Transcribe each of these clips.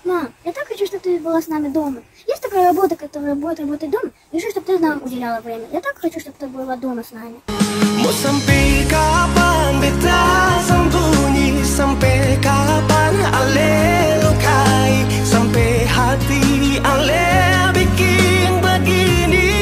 Мам, я так хочу, чтобы ты была с нами дома. Есть такая работа, которая будет работать дома. Реши, чтобы ты нам уделяла время. Я так хочу, чтобы ты была дома с нами. Mau sampai kapan beta sembunyi, sampai kapan ale lukai, sampai hati ale bikin begini.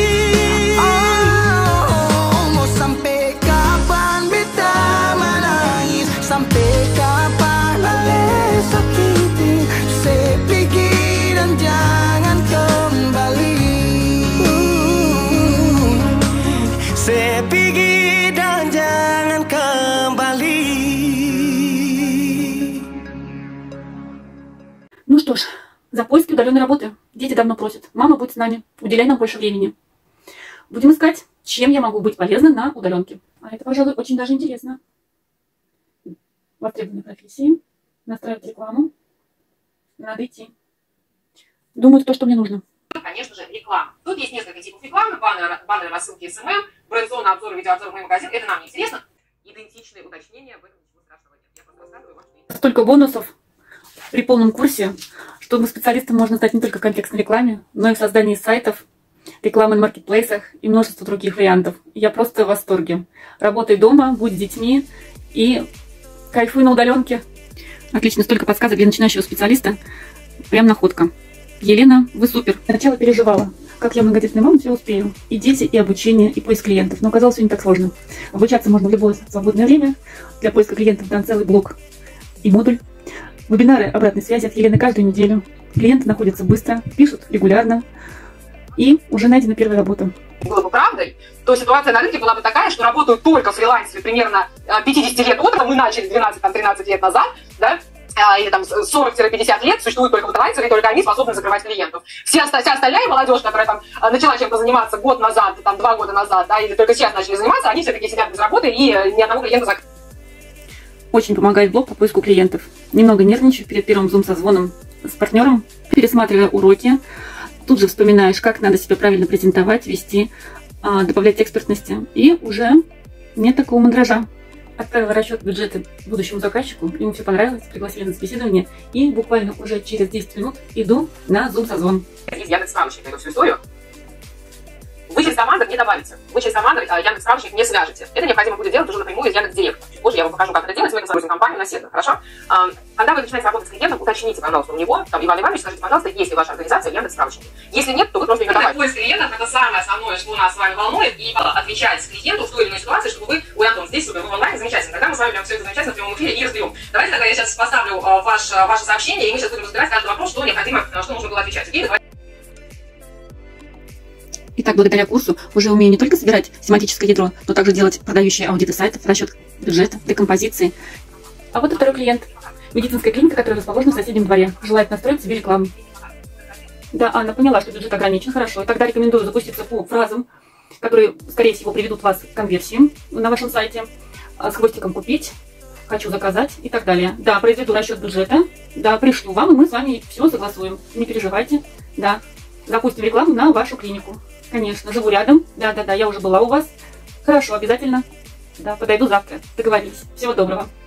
Oh, mau sampai kapan beta menangis, sampai kapan ale sakiti, sepigi dan jangan kembali. Sepigi. Ну что ж, за поиски удаленной работы дети давно просят. Мама, будь с нами, уделяй нам больше времени. Будем искать, чем я могу быть полезна на удаленке. А это, пожалуй, очень даже интересно. Востребованные профессии, настраивать рекламу, надо идти. Думаю, это то, что мне нужно. Конечно же, реклама. Тут есть несколько типов рекламы: баннеры, рассылки, СММ, бренд-зона, обзоры, видеообзоры, мой магазин. Это нам не интересно. Идентичные уточнения, в этом ничего страшного нет. Я просто рассказываю вам, что есть. Столько бонусов при полном курсе, что специалистам можно стать не только в контекстной рекламе, но и в создании сайтов, рекламы на маркетплейсах и множество других вариантов. Я просто в восторге. Работай дома, будь с детьми и кайфуй на удаленке. Отлично, столько подсказок для начинающего специалиста. Прям находка. Елена, вы супер. Сначала переживала, как я многодетная мама все успею. И дети, и обучение, и поиск клиентов. Но оказалось, все не так сложно. Обучаться можно в любое свободное время. Для поиска клиентов дан целый блок и модуль. Вебинары обратной связи от Елены каждую неделю. Клиенты находятся быстро, пишут регулярно. И уже найдена первая работа. Было бы правдой, то ситуация на рынке была бы такая, что работают только фрилансеры примерно 50 лет от этого. Мы начали 12-13 лет назад, да? Или там 40-50 лет существуют только фрилансеры, и только они способны закрывать клиентов. Вся остальная молодежь, которая там начала чем-то заниматься год назад, там 2 года назад, да, или только сейчас начали заниматься, они все-таки сидят без работы и ни одного клиента закрыли. Очень помогает блог по поиску клиентов. Немного нервничаю перед первым зум-созвоном с партнером, пересматривая уроки. Тут же вспоминаешь, как надо себя правильно презентовать, вести, добавлять экспертности. И уже нет такого мандража. Отправила расчет бюджета будущему заказчику, ему все понравилось, пригласили на собеседование. И буквально уже через 10 минут иду на зум-созвон. Из Яндекс.Справочника эту всю историю. Вы через команду не добавите. Вы через команду Яндекс.Справочник не свяжете. Это необходимо будет делать уже напрямую из Яндекс.Директа. Позже я вам покажу, как это делать. Мы используем компанию на сервер, хорошо? Когда вы начинаете работать с клиентом, уточните, пожалуйста, у него, там, Иван Иванович, скажите, пожалуйста, есть ли ваша организация в Яндекс.Справочнике. Если нет, то вы просто ее добавите. Поиск клиентов — это самое основное, что нас с вами волнует, и отвечать клиенту в той или иной ситуации, чтобы вы, ой, Антон, здесь супер, вы онлайн, замечательно. Тогда мы с вами прям все это замечательно в прямом эфире и разберем. Давайте тогда я сейчас поставлю ваше сообщение, и мы сейчас будем разбирать каждый вопрос, что необходимо, что нужно было отвечать. Окей? Итак, благодаря курсу уже умею не только собирать семантическое ядро, но также делать продающие аудиты сайтов, расчет бюджета, декомпозиции. А вот и второй клиент. Медицинская клиника, которая расположена в соседнем дворе. Желает настроить себе рекламу. Да, Анна поняла, что бюджет ограничен. Хорошо. Тогда рекомендую запуститься по фразам, которые, скорее всего, приведут вас к конверсии на вашем сайте. С хвостиком «Купить», «Хочу заказать» и так далее. Да, произведу расчет бюджета. Да, пришлю вам, и мы с вами все согласуем. Не переживайте. Да, запустим рекламу на вашу клинику. Конечно, живу рядом. Да, я уже была у вас. Хорошо, обязательно. Да, подойду завтра. Договорились. Всего доброго.